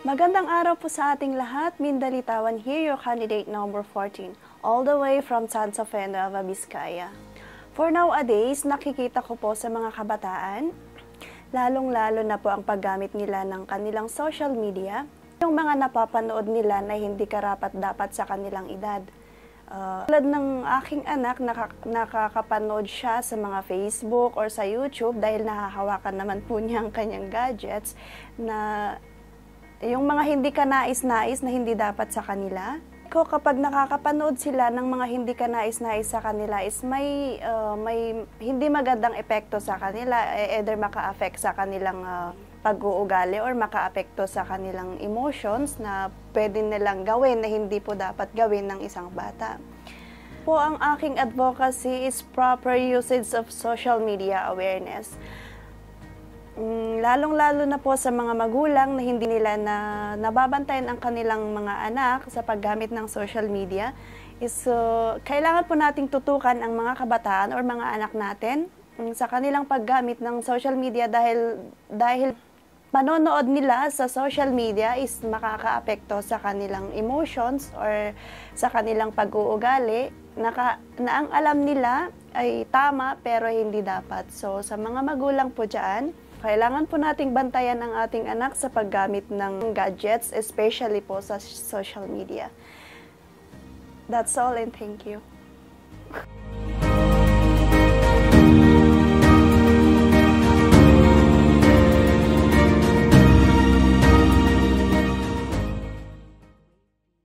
Magandang araw po sa ating lahat. Mindalitawan here, your candidate number 14, all the way from Santa Fe, Nueva Vizcaya. For nowadays, nakikita ko po sa mga kabataan, lalong-lalo na po ang paggamit nila ng kanilang social media, yung mga napapanood nila na hindi karapat-dapat sa kanilang edad. Tulad ng aking anak, nakakapanood siya sa mga Facebook or sa YouTube dahil nahahawakan naman po niya ang kanyang gadgets na yung mga hindi kanais-nais na hindi dapat sa kanila. Kapag nakakapanood sila ng mga hindi kanais-nais sa kanila is may hindi magandang epekto sa kanila, either maka-affect sa kanilang pag-uugali or maka-apekto sa kanilang emotions na pwede nilang gawin na hindi po dapat gawin ng isang bata. Po ang aking advocacy is proper usage of social media awareness. Lalong-lalo na po sa mga magulang na hindi nila nababantayan ang kanilang mga anak sa paggamit ng social media is kailangan po nating tutukan ang mga kabataan or mga anak natin sa kanilang paggamit ng social media dahil panonood nila sa social media is makakaapekto sa kanilang emotions or sa kanilang pag-uugali na ang alam nila ay tama pero hindi dapat. So sa mga magulang po dyan, kailangan po nating bantayan ang ating anak sa paggamit ng gadgets, especially po sa social media. That's all and thank you.